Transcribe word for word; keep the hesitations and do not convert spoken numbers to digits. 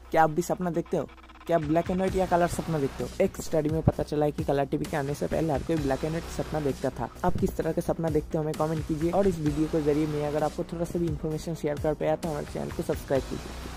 क्या आप भी सपना देखते हो? क्या आप ब्लैक एंड व्हाइट या कलर सपना देखते हो? एक स्टडी में पता चला है कि कलर टीवी के आने से पहले हर कोई ब्लैक एंड व्हाइट सपना देखता था। आप किस तरह का सपना देखते हो हमें कमेंट कीजिए, और इस वीडियो के जरिए मैं अगर आपको थोड़ा सा भी इन्फॉर्मेशन शेयर कर पाया तो हमारे चैनल को सब्सक्राइब कीजिए।